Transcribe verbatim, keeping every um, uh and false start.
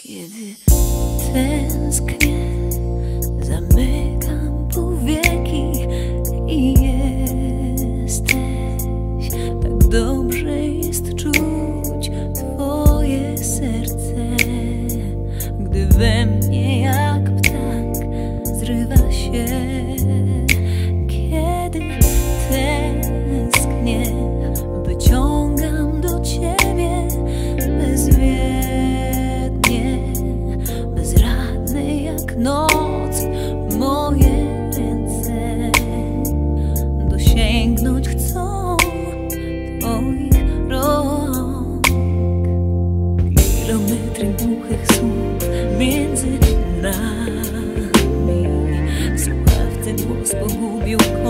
Kiedy tęsknię, zamykam powieki i jesteś. Tak dobrze jest czuć Twoje serce, gdy we mnie jak ptak zrywa się. Kiedy tęsknię, wyciągam do Ciebie bezwiednie, bezradne jak noc moje ręce. Dosięgnąć chcą Twoich rąk. Kilometry głuchych słów między nami. W słuchawce głos pogubił